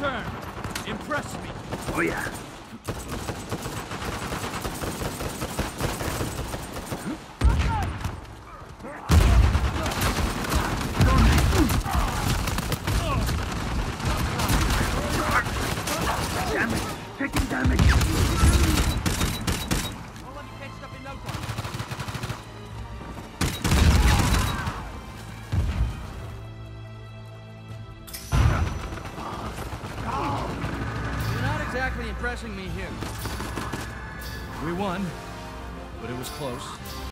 turn. Impress me. Oh yeah. Damage. Taking damage. I'll let me catch up in no time. You're not exactly impressing me here. We won, but it was close.